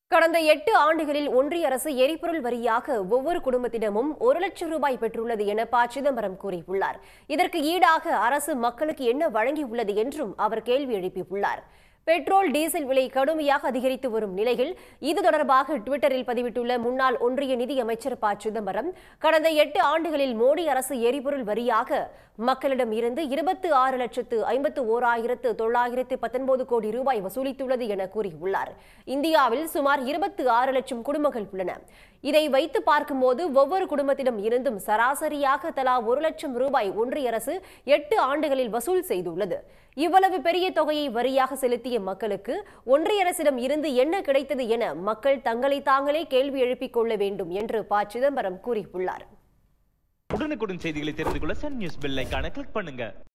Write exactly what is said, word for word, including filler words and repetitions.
கடந்த எட்டு ஆண்டுகளில் ஒன்றிய அரசு எரிபொருள் வரியாக ஒவ்வொரு குடும்பத்திடமும் ஒரு லட்சம் ரூபாய் பெற்றுள்ளது என ப சிதம்பரம் கூறியுள்ளார். இதற்கு ஈடாக அரசு மக்களுக்கு என்ன வழங்கியுள்ளது என்றும் அவர் கேள்வி எழுப்பியுள்ளார். பெட்ரோல், டீசல் விலை கடுமையாக அதிகரித்து வரும் நிலையில் இது தொடர்பாக டுவிட்டரில் பதிவிட்டுள்ள முன்னாள் ஒன்றிய நிதியமைச்சர் ப சிதம்பரம், கடந்த எட்டு ஆண்டுகளில் மோடி அரசு எரிபொருள் வரியாக மக்களிடம் இருந்து இருபத்தி ஆறு லட்சத்து ஐம்பத்து ஓராயிரத்து தொள்ளாயிரத்து பத்தொன்பது கோடி ரூபாய் வசூலித்துள்ளது என கூறியுள்ளார். இந்தியாவில் சுமார் இருபத்தி ஆறு லட்சம் குடும்பங்கள் உள்ளன. இதை வைத்து பார்க்கும்போது ஒவ்வொரு குடும்பத்திடம் இருந்தும் சராசரியாக தலா ஒரு லட்சம் ரூபாய் ஒன்றிய அரசு எட்டு ஆண்டுகளில் வசூல் செய்துள்ளது. இவ்வளவு பெரிய தொகையை வரியாக செலுத்திய மக்களுக்கு ஒன்றிய அரசிடம் இருந்து என்ன கிடைத்தது என மக்கள் தங்களை தாங்களே கேள்வி எழுப்பிக் கொள்ள வேண்டும் என்று ப சிதம்பரம் கூறியுள்ளார். உடனுக்குடன் செய்திகளை தெரிந்து கொள்ள சன் நியூஸ் பெல் ஐகானை கிளிக் பண்ணுங்க.